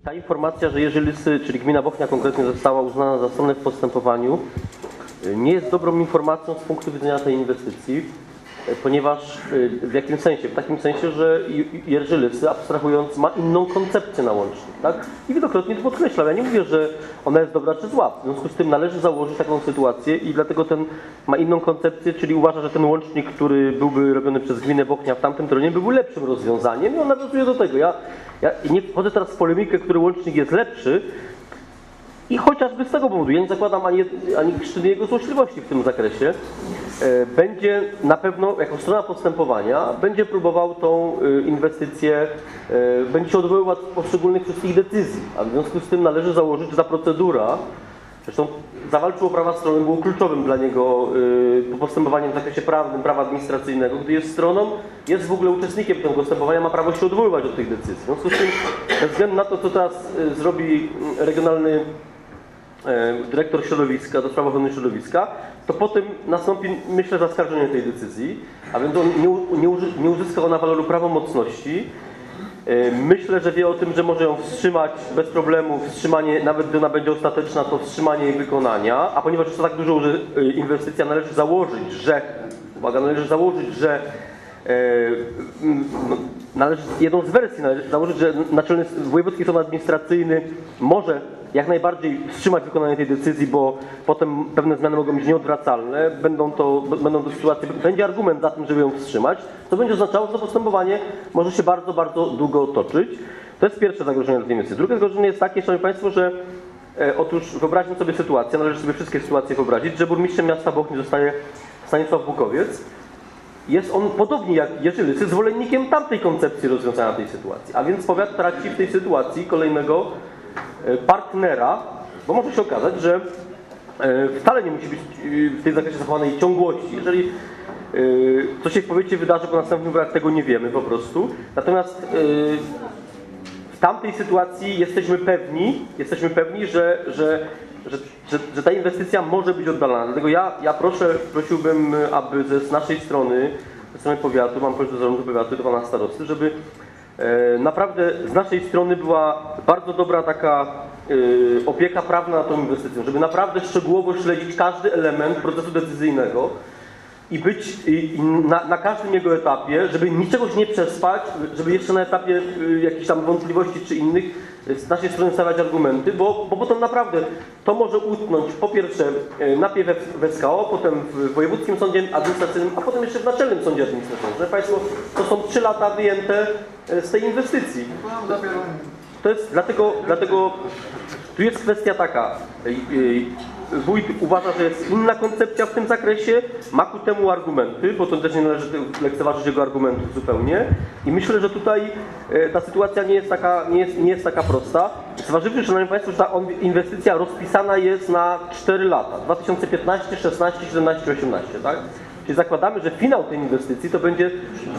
Ta informacja, że Jeżylysy, czyli gmina Bochnia konkretnie, została uznana za stronę w postępowaniu, nie jest dobrą informacją z punktu widzenia tej inwestycji, ponieważ w jakim sensie? W takim sensie, że Jeżylysy, abstrahując, ma inną koncepcję na łącznik, tak? I wielokrotnie to podkreślam. Ja nie mówię, że ona jest dobra czy zła. W związku z tym należy założyć taką sytuację i dlatego ten ma inną koncepcję, czyli uważa, że ten łącznik, który byłby robiony przez gminę Bochnia w tamtym terenie, byłby lepszym rozwiązaniem i on nawiązuje do tego. Ja nie wchodzę teraz w polemikę, który łącznik jest lepszy, i chociażby z tego powodu, ja nie zakładam ani krztyny jego złośliwości w tym zakresie, będzie na pewno, jako strona postępowania, będzie próbował tą inwestycję, będzie się odwoływać od poszczególnych wszystkich decyzji, a w związku z tym należy założyć, że ta procedura, zresztą zawalczył o prawa strony, było kluczowym dla niego postępowaniem w zakresie prawnym, prawa administracyjnego, gdy jest stroną, jest w ogóle uczestnikiem tego postępowania, ma prawo się odwoływać od tych decyzji. W związku z tym, bez względu na to, co teraz zrobi regionalny dyrektor środowiska, do spraw ochrony środowiska, to potem nastąpi, myślę, zaskarżenie tej decyzji, a więc on nie uzyska ona waloru prawomocności. Myślę, że wie o tym, że może ją wstrzymać bez problemu, wstrzymanie, nawet gdy ona będzie ostateczna, to wstrzymanie jej wykonania, a ponieważ jest to tak duża inwestycja, należy założyć, że, uwaga, należy jedną z wersji należy założyć, że Naczelny Wojewódzki Sąd Administracyjny może jak najbardziej wstrzymać wykonanie tej decyzji, bo potem pewne zmiany mogą być nieodwracalne, będą to sytuacje, będzie argument za tym, żeby ją wstrzymać, to będzie oznaczało, że to postępowanie może się bardzo, bardzo długo toczyć. To jest pierwsze zagrożenie dla tej inwestycji. Drugie zagrożenie jest takie, szanowni państwo, że otóż wyobraźmy sobie sytuację, należy sobie wszystkie sytuacje wyobrazić, że burmistrzem miasta Bochni zostaje Stanisław Bukowiec. Jest on, podobnie jak Jeżylysy, zwolennikiem tamtej koncepcji rozwiązania tej sytuacji. A więc powiat traci w tej sytuacji kolejnego partnera, bo może się okazać, że wcale nie musi być w tej zakresie zachowanej ciągłości. Jeżeli coś się w powiecie wydarzy po następnym wyborach, tego nie wiemy po prostu. Natomiast w tamtej sytuacji jesteśmy pewni, że ta inwestycja może być oddalana. Dlatego ja prosiłbym, aby z naszej strony, ze strony powiatu, mam prośbę do zarządu powiatu, do pana starosty, żeby naprawdę z naszej strony była bardzo dobra taka opieka prawna nad tą inwestycją, żeby naprawdę szczegółowo śledzić każdy element procesu decyzyjnego i być na każdym jego etapie, żeby niczegoś nie przespać, żeby jeszcze na etapie jakichś tam wątpliwości czy innych z naszej strony stawiać argumenty, bo potem naprawdę to może utknąć po pierwsze najpierw w SKO, potem w Wojewódzkim Sądzie Administracyjnym, a potem jeszcze w Naczelnym Sądzie Administracyjnym. Że państwo, to są 3 lata wyjęte z tej inwestycji. To jest dlatego tu jest kwestia taka. Wójt uważa, że jest inna koncepcja w tym zakresie, ma ku temu argumenty, bo to też nie należy lekceważyć jego argumentów zupełnie. I myślę, że tutaj ta sytuacja nie jest taka prosta. Zważywszy, szanowni państwo, że ta inwestycja rozpisana jest na 4 lata. 2015, 16, 17, 18, tak? Czyli zakładamy, że finał tej inwestycji to będzie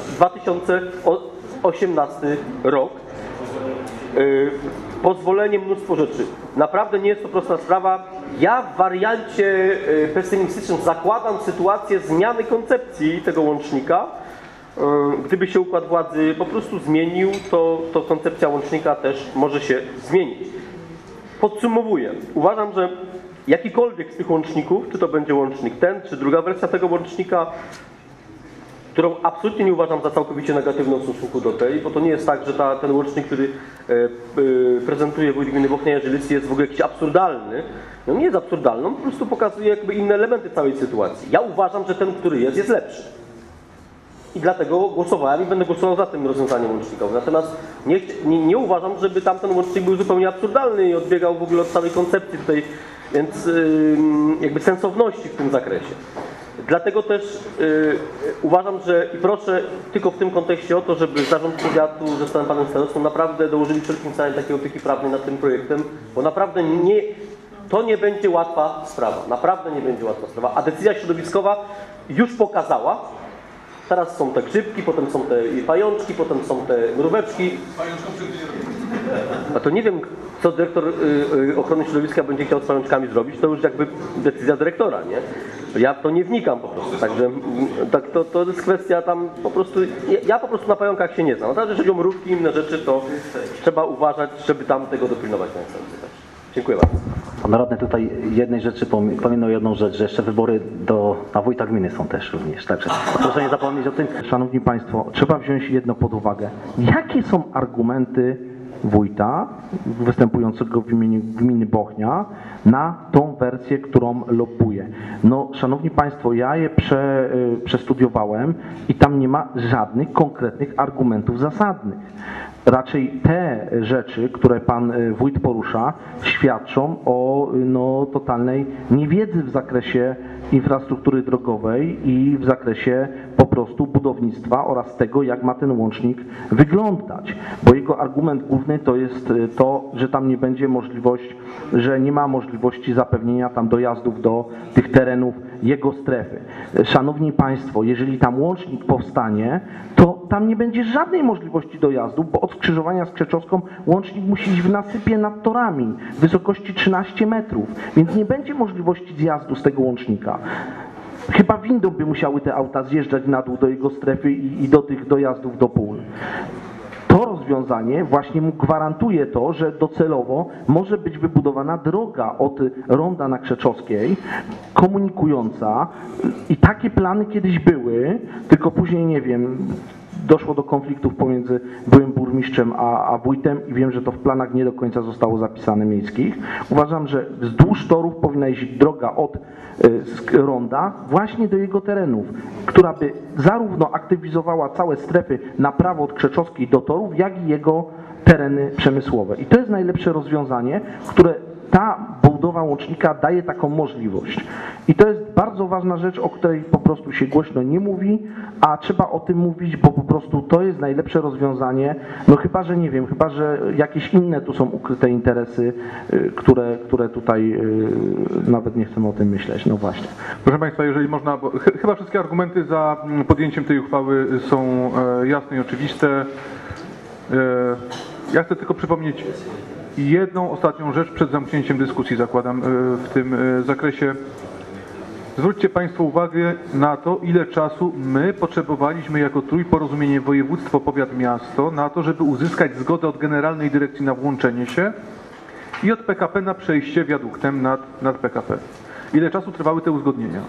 2018 rok. Pozwolenie, mnóstwo rzeczy. Naprawdę nie jest to prosta sprawa. Ja w wariancie pesymistycznym zakładam sytuację zmiany koncepcji tego łącznika. Gdyby się układ władzy po prostu zmienił, to koncepcja łącznika też może się zmienić. Podsumowuję. Uważam, że jakikolwiek z tych łączników, czy to będzie łącznik ten, czy druga wersja tego łącznika, którą absolutnie nie uważam za całkowicie negatywną w stosunku do tej, bo to nie jest tak, że ten łącznik, który prezentuje wójt gminy Bochnia Jeżylysy, jest w ogóle jakiś absurdalny. No nie jest absurdalny, on po prostu pokazuje jakby inne elementy całej sytuacji. Ja uważam, że ten, który jest lepszy. I dlatego głosowałem i będę głosował za tym rozwiązaniem łącznikowym. Natomiast nie uważam, żeby tamten łącznik był zupełnie absurdalny i odbiegał w ogóle od całej koncepcji tutaj, więc jakby sensowności w tym zakresie. Dlatego też uważam, że i proszę tylko w tym kontekście o to, żeby zarząd powiatu ze strony panem starostą naprawdę dołożyli wszelkim starań takiej opieki prawnej nad tym projektem, bo naprawdę to nie będzie łatwa sprawa. Naprawdę nie będzie łatwa sprawa. A decyzja środowiskowa już pokazała, teraz są te grzybki, potem są te pajączki, potem są te mróweczki. Pajączką przed A to nie wiem, co dyrektor ochrony środowiska będzie chciał z pajączkami zrobić, to już jakby decyzja dyrektora, nie? Ja w to nie wnikam po prostu, także tak, to jest kwestia tam po prostu, ja po prostu na pająkach się nie znam. Natomiast jeżeli chodzi o mrówki i inne rzeczy, to trzeba uważać, żeby tam tego dopilnować na następny. Dziękuję bardzo. Pan radny tutaj jednej rzeczy pominął jedną rzecz, że jeszcze wybory na wójta gminy są też również, także proszę nie zapomnieć o tym. Szanowni Państwo, trzeba wziąć jedno pod uwagę. Jakie są argumenty wójta występującego w imieniu gminy Bochnia na tą wersję, którą lobbuje? No, szanowni Państwo, ja je przestudiowałem i tam nie ma żadnych konkretnych argumentów zasadnych. Raczej te rzeczy, które pan wójt porusza, świadczą o totalnej niewiedzy w zakresie infrastruktury drogowej i w zakresie po prostu budownictwa oraz tego, jak ma ten łącznik wyglądać. Bo jego argument główny to jest to, że tam nie będzie że nie ma możliwości zapewnienia tam dojazdów do tych terenów jego strefy. Szanowni Państwo, jeżeli tam łącznik powstanie, to tam nie będzie żadnej możliwości dojazdu, bo od skrzyżowania z Krzeczowską łącznik musi iść w nasypie nad torami w wysokości 13 metrów, więc nie będzie możliwości zjazdu z tego łącznika. Chyba windą by musiały te auta zjeżdżać na dół do jego strefy i do tych dojazdów do pól. To rozwiązanie właśnie mu gwarantuje to, że docelowo może być wybudowana droga od ronda na Krzeczowskiej, komunikująca i takie plany kiedyś były, tylko później nie wiem, doszło do konfliktów pomiędzy byłym burmistrzem a wójtem i wiem, że to w planach nie do końca zostało zapisane miejskich. Uważam, że wzdłuż torów powinna iść droga od ronda właśnie do jego terenów, która by zarówno aktywizowała całe strefy na prawo od Krzeczowskiej do torów, jak i jego tereny przemysłowe. I to jest najlepsze rozwiązanie, które ta budowa łącznika daje taką możliwość. I to jest bardzo ważna rzecz, o której po prostu się głośno nie mówi, a trzeba o tym mówić, bo po prostu to jest najlepsze rozwiązanie. No chyba, że nie wiem, chyba, że jakieś inne tu są ukryte interesy, które tutaj nawet nie chcemy o tym myśleć. No właśnie. Proszę Państwa, jeżeli można, bo chyba wszystkie argumenty za podjęciem tej uchwały są jasne i oczywiste. Ja chcę tylko przypomnieć jedną ostatnią rzecz przed zamknięciem dyskusji, zakładam, w tym zakresie. Zwróćcie Państwo uwagę na to, ile czasu my potrzebowaliśmy jako Trójporozumienie Województwo, Powiat, Miasto na to, żeby uzyskać zgodę od Generalnej Dyrekcji na włączenie się i od PKP na przejście wiaduktem nad PKP. Ile czasu trwały te uzgodnienia?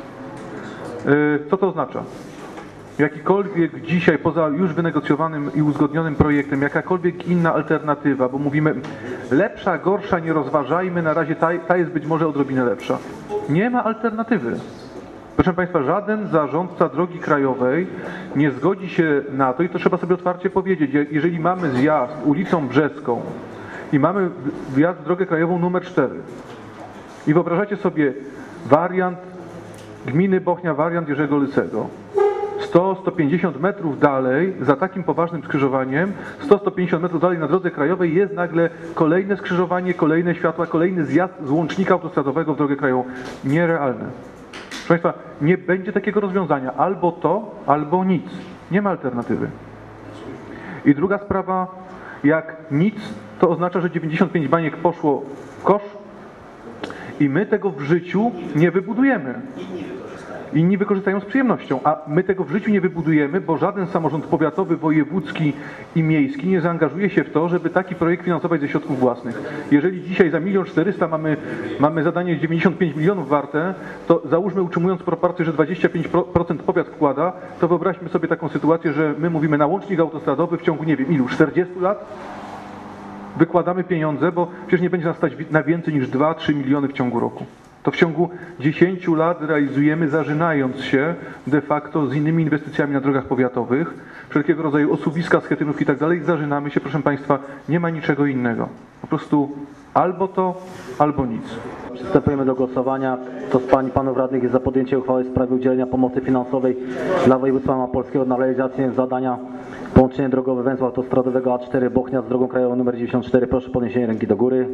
Co to oznacza? Jakikolwiek dzisiaj, poza już wynegocjowanym i uzgodnionym projektem, jakakolwiek inna alternatywa, bo mówimy lepsza, gorsza, nie rozważajmy, na razie ta jest być może odrobinę lepsza. Nie ma alternatywy. Proszę Państwa, żaden zarządca drogi krajowej nie zgodzi się na to i to trzeba sobie otwarcie powiedzieć. Jeżeli mamy zjazd ulicą Brzeską i mamy wjazd w drogę krajową numer 4 i wyobrażacie sobie wariant gminy Bochnia, wariant Jerzego Lysego, 100-150 metrów dalej, za takim poważnym skrzyżowaniem, 100-150 metrów dalej na drodze krajowej jest nagle kolejne skrzyżowanie, kolejne światła, kolejny zjazd z łącznika autostradowego w drogę krajową. Nierealne. Proszę Państwa, nie będzie takiego rozwiązania. Albo to, albo nic. Nie ma alternatywy. I druga sprawa, jak nic, to oznacza, że 95 baniek poszło w kosz i my tego w życiu nie wybudujemy. Inni wykorzystają z przyjemnością, a my tego w życiu nie wybudujemy, bo żaden samorząd powiatowy, wojewódzki i miejski nie zaangażuje się w to, żeby taki projekt finansować ze środków własnych. Jeżeli dzisiaj za 1 400 000 mamy zadanie 95 milionów warte, to załóżmy, utrzymując proporcję, że 25% powiat wkłada, to wyobraźmy sobie taką sytuację, że my mówimy na łącznik autostradowy w ciągu, nie wiem ilu, 40 lat? Wykładamy pieniądze, bo przecież nie będzie nas stać na więcej niż 2-3 miliony w ciągu roku. To w ciągu 10 lat realizujemy, zażynając się de facto z innymi inwestycjami na drogach powiatowych, wszelkiego rodzaju osuwiska, schetynów i tak dalej, zażynamy się, proszę Państwa, nie ma niczego innego. Po prostu albo to, albo nic. Przystępujemy do głosowania. Kto z Pań i Panów Radnych jest za podjęciem uchwały w sprawie udzielenia pomocy finansowej dla województwa małopolskiego na realizację zadania połączenie drogowe węzła autostradowego A4 Bochnia z drogą krajową nr 94. Proszę o podniesienie ręki do góry.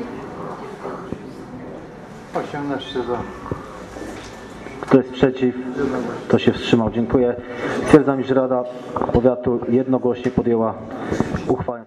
18 za. Kto jest przeciw? Kto się wstrzymał? Dziękuję. Stwierdzam, iż Rada Powiatu jednogłośnie podjęła uchwałę.